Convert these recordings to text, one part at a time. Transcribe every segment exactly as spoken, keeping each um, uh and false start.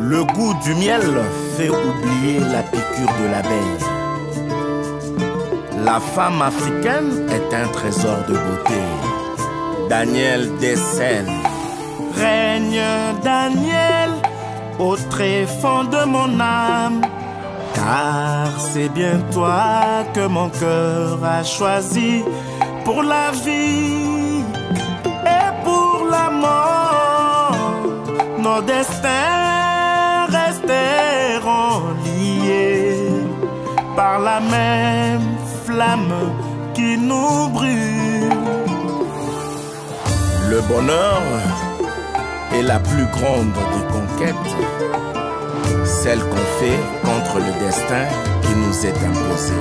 Le goût du miel fait oublier la piqûre de l'abeille. La femme africaine est un trésor de beauté. Daniel décèle. Règne Daniel au tréfonds de mon âme, car c'est bien toi que mon cœur a choisi pour la vie et pour la mort. Nos destins resteront liés par la même flamme qui nous brûle. Le bonheur est la plus grande des conquêtes, celle qu'on fait contre le destin qui nous est imposé.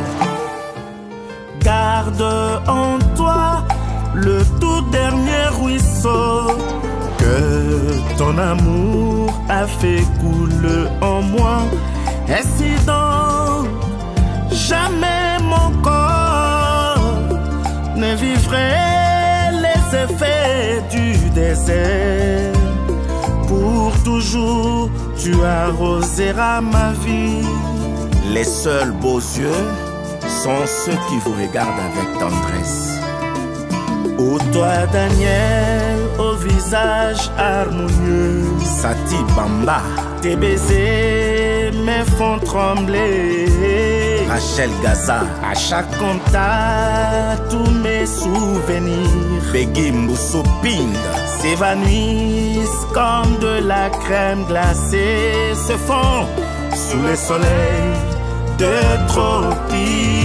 Garde en toi le tout dernier ruisseau que ton amour a fait couler en moi. Ainsi donc, jamais mon corps ne vivrait les effets du désert. Pour toujours, tu arroseras ma vie. Les seuls beaux yeux sont ceux qui vous regardent avec tendresse. Ô toi, Daniel, au visage harmonieux, Sati Bamba, tes baisers me font trembler. Rachel Gaza, à chaque contact, tous mes souvenirs, Begui Mboussoupinda, s'évanouissent comme de la crème glacée, se font sous le soleil de tropique.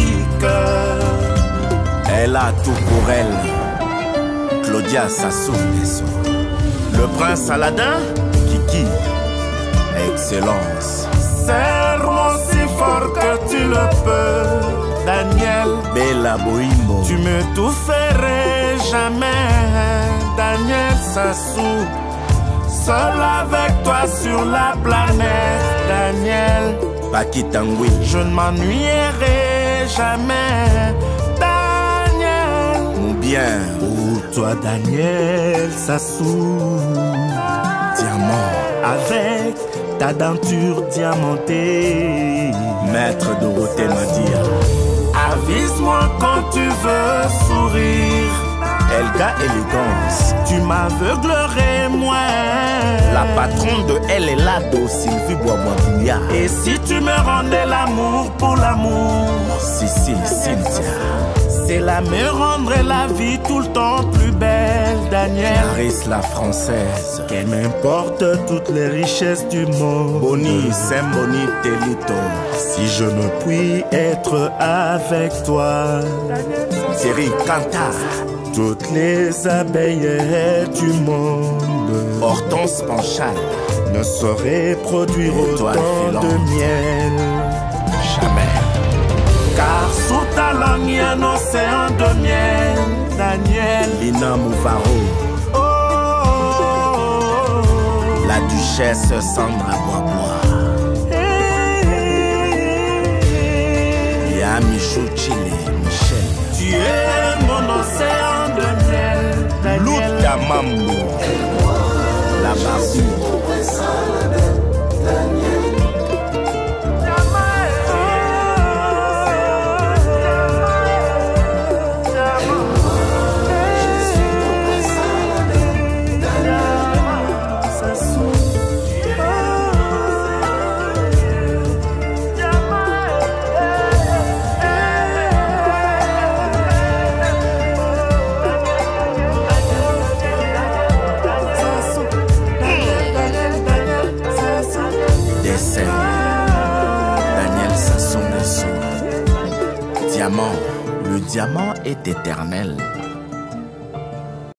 Elle a tout pour elle, Claudia Sassou Nguesso. Le prince Aladin, Kiki, excellence. Serre-moi si fort que tu le peux, Daniel. Bella Boimbo, tu me tout ferais jamais, Daniel Sassou. Seul avec toi sur la planète, Daniel. Pakitangui, je ne m'ennuierai jamais, Daniel. Ou bien, ou toi, Daniel Sassou. Diamant, avec ta denture diamantée, Maître Dorothée Madia. Avise-moi quand tu veux sourire, Elga Élégance, tu m'aveuglerais moins. La patronne de Elle et Lado, Sylvie Boisbois-Bouya. Et si tu me rendais l'amour pour l'amour, Sissi Cynthia. C'est là me rendrait la vie tout le temps plus belle, Daniel. Clarisse la française, qu'elle m'importe toutes les richesses du monde. Boni, Saint-Boni, Telito, si je ne puis être avec toi. Thierry Kanta, toutes les abeilles du monde. Hortense Panchal ne saurait produire autant de miel. Jamais. Car sous ta langue y a un océan de miel, Daniel. Lina Mouvaro, oh, oh, oh, oh. La duchesse Sandra Boisbois, hey, hey, hey. Y'a Michou Chile, Michel. Tu es mon océan de miel, Daniel. Louta Mambo, la Barbie. Daniel Sassou Nguesso. Diamant, le diamant est éternel.